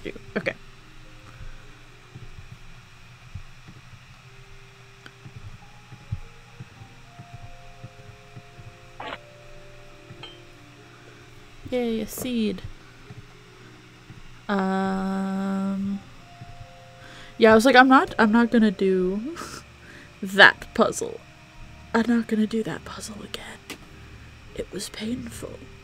to do. Okay. Yay, a seed. Yeah, I was like, I'm not gonna do that puzzle. I'm not gonna do that puzzle again. It was painful.